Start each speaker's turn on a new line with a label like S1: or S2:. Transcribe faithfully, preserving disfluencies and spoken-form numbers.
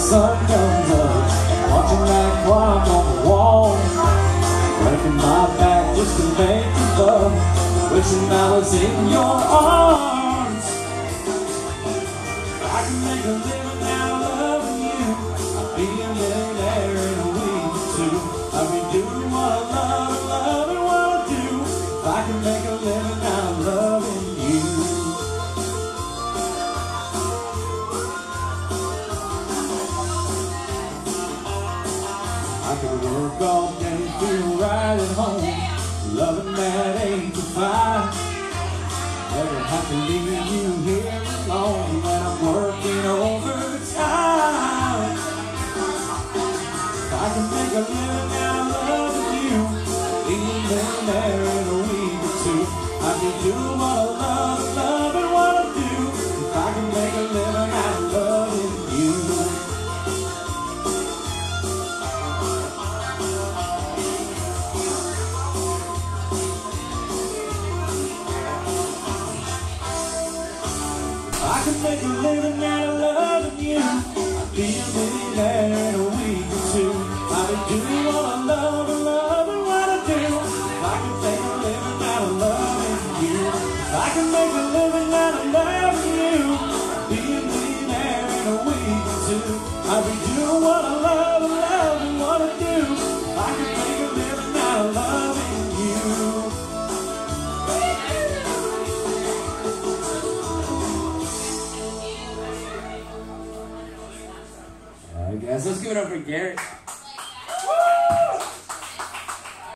S1: sun comes up, watching that clock on the wall, breaking my back just to make you love, wishing I was in your arms. I can make a living now loving you, I'll be a millionaire in a week or two. I'll be doing what I love and loving what I do. If I can make a living now loving you. I could work all day, feel right at home, loving that eight to five. Never have to leave you here alone when I'm working overtime. If I can make a living now loving you, be a millionaire in a week or two. I can do what I love and loving what I do. If I can make a living out of loving you. I can make a living out of loving you. I'll be a millionaire in a week or two. I'll be doing what I love and loving what I do. If I can make a living out of loving you. If I can make a living out of loving you, I'll be a millionaire in a week or two. I'll be doing what I love and loving what I do. If I can make a living out of loving you.
S2: Alright guys, let's give it up for Garrett.